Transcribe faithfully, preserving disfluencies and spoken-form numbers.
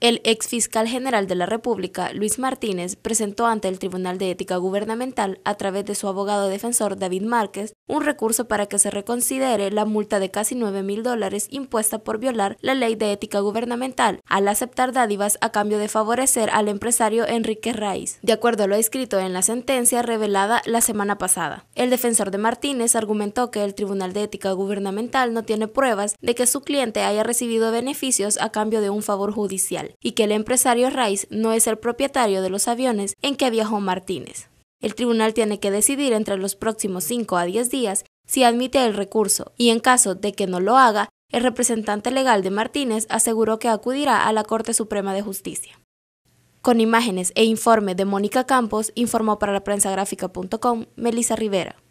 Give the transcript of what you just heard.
El exfiscal general de la República, Luis Martínez, presentó ante el Tribunal de Ética Gubernamental, a través de su abogado defensor David Márquez, un recurso para que se reconsidere la multa de casi nueve mil dólares impuesta por violar la Ley de Ética Gubernamental al aceptar dádivas a cambio de favorecer al empresario Enrique Raiz, de acuerdo a lo escrito en la sentencia revelada la semana pasada. El defensor de Martínez argumentó que el Tribunal de Ética Gubernamental no tiene pruebas de que su cliente haya recibido beneficios a cambio de un favor judicial, y que el empresario Raiz no es el propietario de los aviones en que viajó Martínez. El tribunal tiene que decidir entre los próximos cinco a diez días si admite el recurso, y en caso de que no lo haga, el representante legal de Martínez aseguró que acudirá a la Corte Suprema de Justicia. Con imágenes e informe de Mónica Campos, informó para la prensa gráfica punto com, Melissa Rivera.